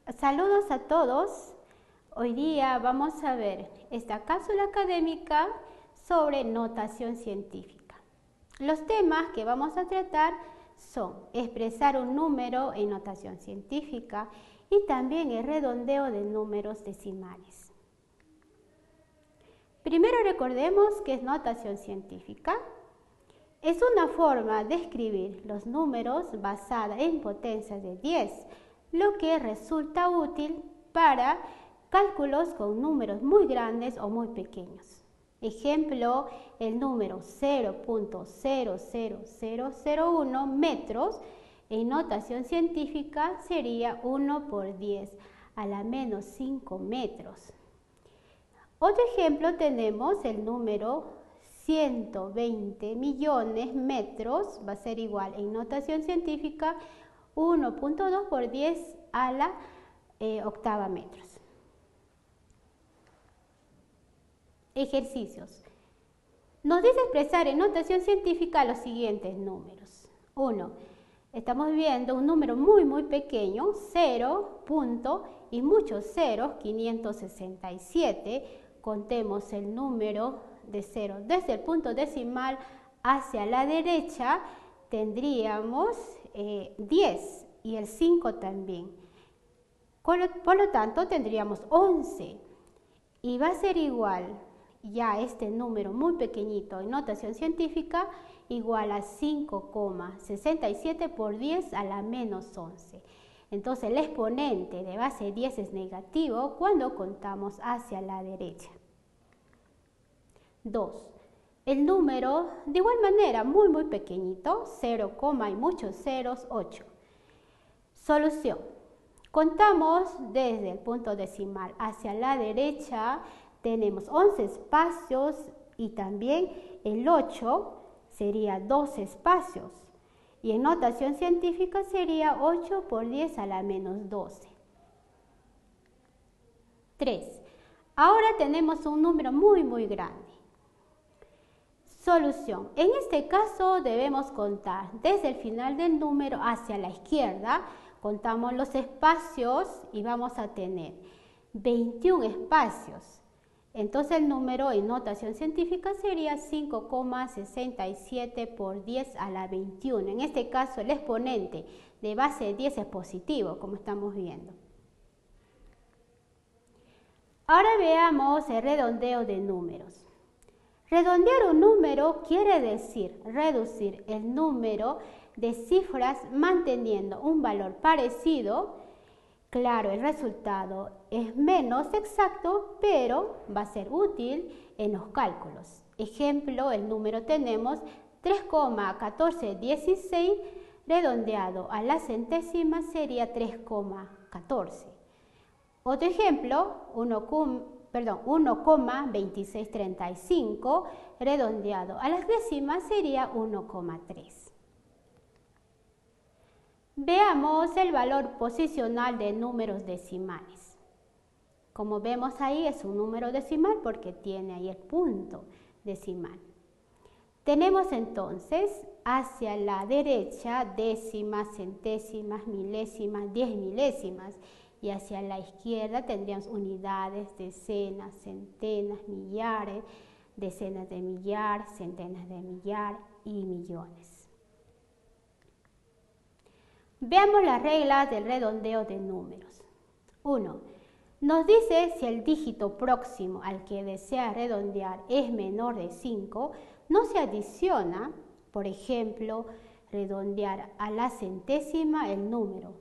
Saludos a todos. Hoy día vamos a ver esta cápsula académica sobre notación científica. Los temas que vamos a tratar son expresar un número en notación científica y también el redondeo de números decimales. Primero recordemos qué es notación científica. Es una forma de escribir los números basada en potencias de 10, lo que resulta útil para cálculos con números muy grandes o muy pequeños. Ejemplo, el número 0.00001 metros en notación científica sería 1 por 10 a la menos 5 metros. Otro ejemplo tenemos el número 120 millones metros, va a ser igual en notación científica 1.2 por 10 a la octava metros. Ejercicios. Nos dice expresar en notación científica los siguientes números. 1. Estamos viendo un número muy pequeño, 0, punto y muchos ceros, 567. Contemos el número de 0 desde el punto decimal hacia la derecha, tendríamos 10 y el 5 también. Por lo tanto, tendríamos 11 y va a ser igual ya este número muy pequeñito en notación científica igual a 5,67 por 10 a la menos 11. Entonces el exponente de base 10 es negativo cuando contamos hacia la derecha. 2. El número de igual manera muy pequeñito, 0, y muchos ceros, 8. Solución. Contamos desde el punto decimal hacia la derecha, tenemos 11 espacios y también el 8 sería 12 espacios. Y en notación científica sería 8 por 10 a la menos 12. 3. Ahora tenemos un número muy grande. Solución. En este caso debemos contar desde el final del número hacia la izquierda. Contamos los espacios y vamos a tener 21 espacios. Entonces el número en notación científica sería 5,67 por 10 a la 21. En este caso el exponente de base 10 es positivo, como estamos viendo. Ahora veamos el redondeo de números. Redondear un número quiere decir reducir el número de cifras manteniendo un valor parecido. Claro, el resultado es menos exacto, pero va a ser útil en los cálculos. Ejemplo, el número tenemos 3,1416, redondeado a la centésima sería 3,14. Otro ejemplo, 1,2635, redondeado a las décimas sería 1,3. Veamos el valor posicional de números decimales. Como vemos ahí es un número decimal porque tiene ahí el punto decimal. Tenemos entonces hacia la derecha décimas, centésimas, milésimas, 10 milésimas. Y hacia la izquierda tendríamos unidades, decenas, centenas, millares, decenas de millar, centenas de millar y millones. Veamos las reglas del redondeo de números. 1. Nos dice si el dígito próximo al que desea redondear es menor de 5, no se adiciona, por ejemplo, redondear a la centésima el número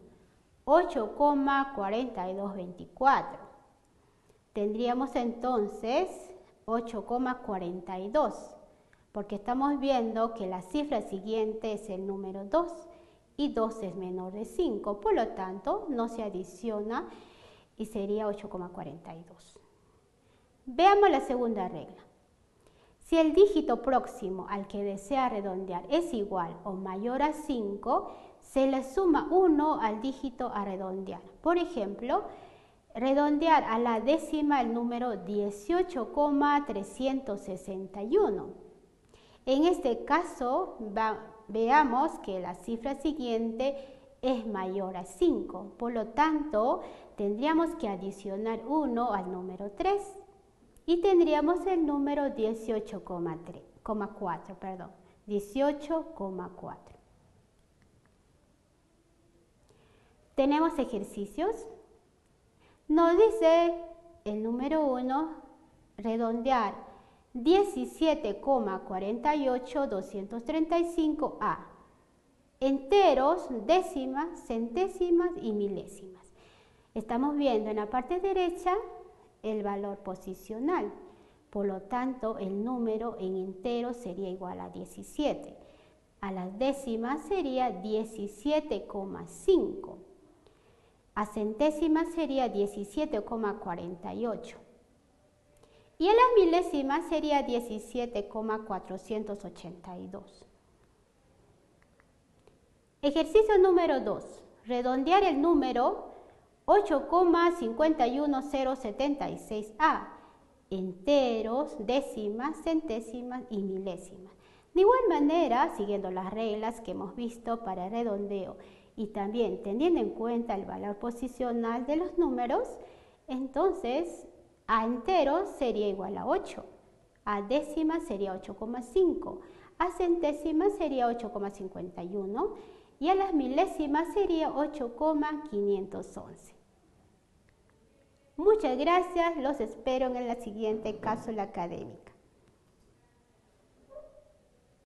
8,4224. Tendríamos entonces 8,42, porque estamos viendo que la cifra siguiente es el número 2 y 2 es menor de 5, por lo tanto no se adiciona y sería 8,42. Veamos la segunda regla. Si el dígito próximo al que desea redondear es igual o mayor a 5, se le suma 1 al dígito a redondear. Por ejemplo, redondear a la décima el número 18,361. En este caso, veamos que la cifra siguiente es mayor a 5. Por lo tanto, tendríamos que adicionar 1 al número 3 y tendríamos el número 18,4. Tenemos ejercicios. Nos dice el número 1, redondear 17,48235 a enteros, décimas, centésimas y milésimas. Estamos viendo en la parte derecha el valor posicional. Por lo tanto, el número en enteros sería igual a 17. A las décimas sería 17,5. A centésimas sería 17,48. Y a las milésimas sería 17,482. Ejercicio número 2. Redondear el número 8,51076 a enteros, décimas, centésimas y milésimas. De igual manera, siguiendo las reglas que hemos visto para el redondeo y también teniendo en cuenta el valor posicional de los números, entonces a enteros sería igual a 8, a décimas sería 8,5, a centésimas sería 8,51 y a las milésimas sería 8,511. Muchas gracias, los espero en la siguiente cápsula académica.